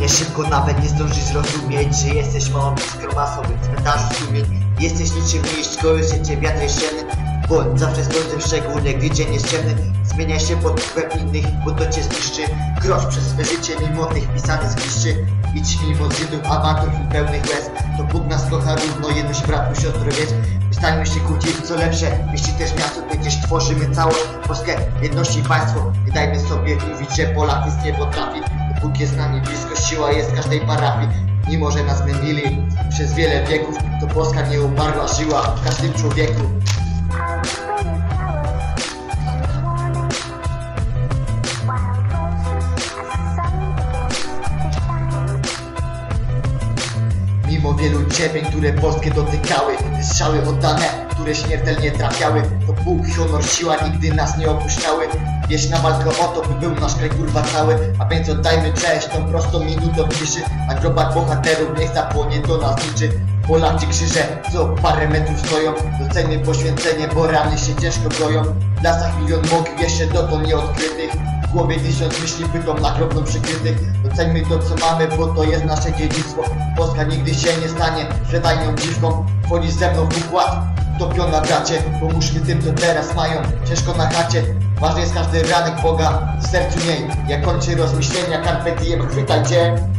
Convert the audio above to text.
Płynie szybko, nawet nie zdążysz zrozumieć, że jesteś małą iskrą masową w cmentarzu sumień. Jesteś niczym liść, koły się cię wiatr jesienny. Bądź zawsze słońcem, szczególnie gdy dzień jest ciemny. Zmieniaj się pod wpływ innych, bo to cię zniszczy. Kroć przez swe życie mimo tych pisanych zgliszczy. Idź mimo zydów, awantur i pełnych łez. To Bóg nas kocha równo, jedność bratu, siostro, wiec. Przestańmy się kłócić, co lepsze, jeśli też miasto, przecież tworzymy całość. Polskę, jedności i państwo. Nie dajmy sobie mówić, że Polak nic nie potrafi. Bóg jest z nami blisko, siła jest w każdej parafii. Mimo że nas mylili przez wiele wieków, to Polska nie umarła, żyła w każdym człowieku. Mimo wielu cierpień, które Polskę dotykały, strzały oddane, które śmiertelnie trafiały, to Bóg, honor, siła nigdy nas nie opuszczały. Wieś na walkę o to, by był nasz kraj kurwa cały. A więc oddajmy cześć tą prostą minutą ciszy. Na grobach bohaterów niech zapłonie to nas liczy. Polacy krzyże, co parę metrów stoją. Doceńmy poświęcenie, bo rany się ciężko broją. W lasach milion mogił jeszcze dotąd nieodkrytych. W głowie 1000 myśli bytom nagrobną przykrytych. Doceńmy to co mamy, bo to jest nasze dziedzictwo. Polska nigdy się nie stanie sprzedajną dziwką. Wchodzi ze mną w układ, topiona bracie. Pomóżmy tym, co teraz mają ciężko na chacie. Ważny jest każdy ranek Boga w sercu niej. Jak kończy rozmyślenia, carpe diem, chwytajcie.